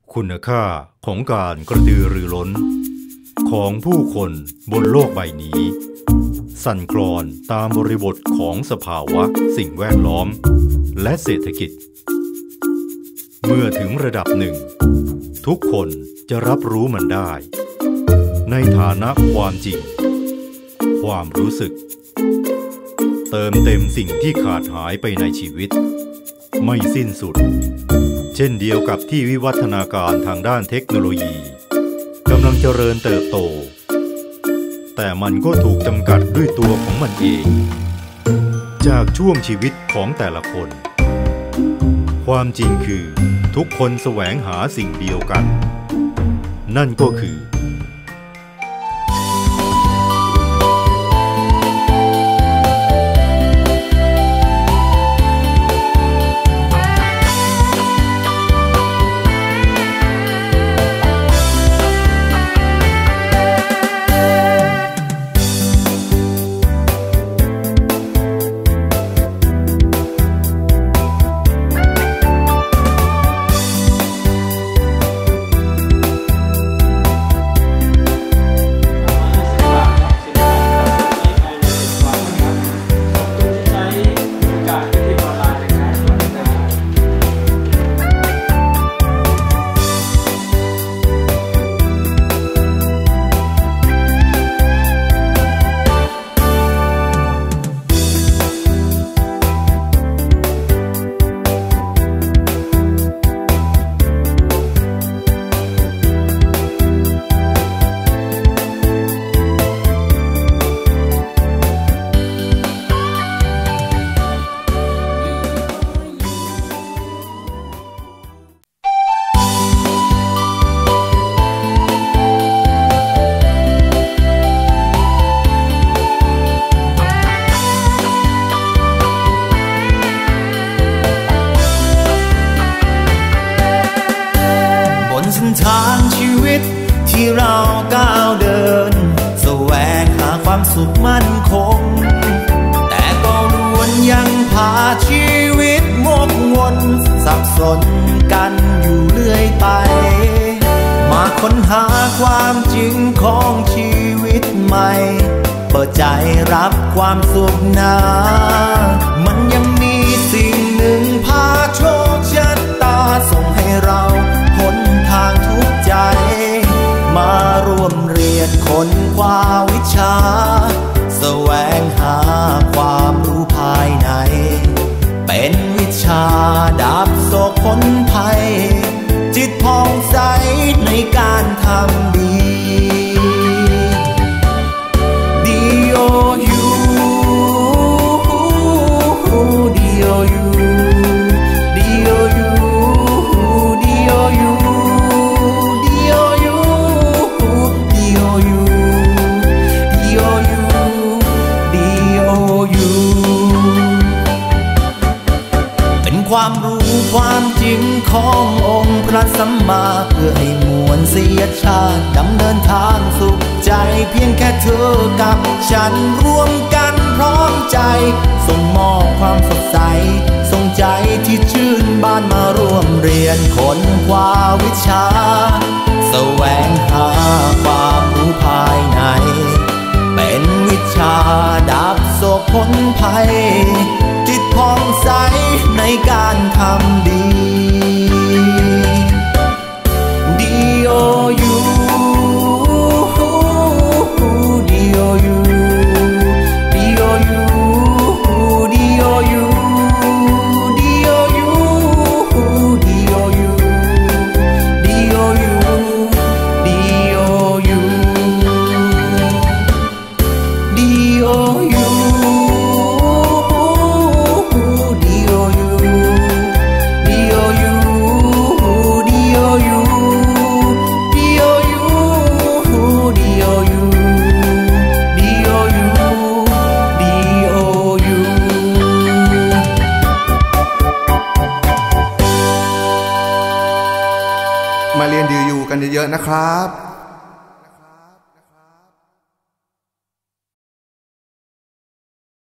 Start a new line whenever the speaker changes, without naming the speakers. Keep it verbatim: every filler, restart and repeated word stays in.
คุณค่าของการกระตือรือร้นของผู้คนบนโลกใบนี้สั่นคลอนตามบริบทของสภาวะสิ่งแวดล้อมและเศรษฐกิจเมื่อถึงระดับหนึ่งทุกคนจะรับรู้มันได้ในฐานะความจริงความรู้สึกเติมเต็มสิ่งที่ขาดหายไปในชีวิตไม่สิ้นสุดเช่นเดียวกับที่วิวัฒนาการทางด้านเทคโนโลยีกำลังเจริญเติบโตแต่มันก็ถูกจำกัดด้วยตัวของมันเองจากช่วงชีวิตของแต่ละคนความจริงคือทุกคนแสวงหาสิ่งเดียวกันนั่นก็คือ
ทางชีวิตที่เราก้าวเดินแสวงหาความสุขมั่นคงแต่ก็ล้วนยังพาชีวิตวกวนสับสนกันอยู่เรื่อยไปมาค้นหาความจริงของชีวิตใหม่เปิดใจรับความสุขนามันยังมีสิ่งหนึ่งพาโชคชะตาส่งให้เราพ้นทางทุกใจมาร่วมเรียนค้นคว้าวิชาแสวงหาความรู้ภายในเป็นวิชาดับโศกพ้นภัยจิตผ่องใสในการทำดีดีโอยูดีโอยูดีโอยูดีโอยูดีโอยูดีโอยูดีโอยูดีโอยูเป็นความรู้ความจริงขององค์พระสัมมาเพื่อให้มวลเสียชาติดำเนินทางสุขใจเพียงแค่เธอกับฉันร่วมกันพร้อมใจส่งมอบความสดใสส่งใจที่ชื่นบานมาร่วมเรียนค้นคว้าวิชาแสวงหาความรู้ภายในเป็นวิชาดับโศกพ้นภัยจิตผ่องใสในการทำดีดีโอยูดีโอยูดีโอยูดีโอยูดีโอยูดีโอยูดีโอยูดีโอยูดีโอยู
มาเรียนดีอยู่กันเยอะๆนะครับ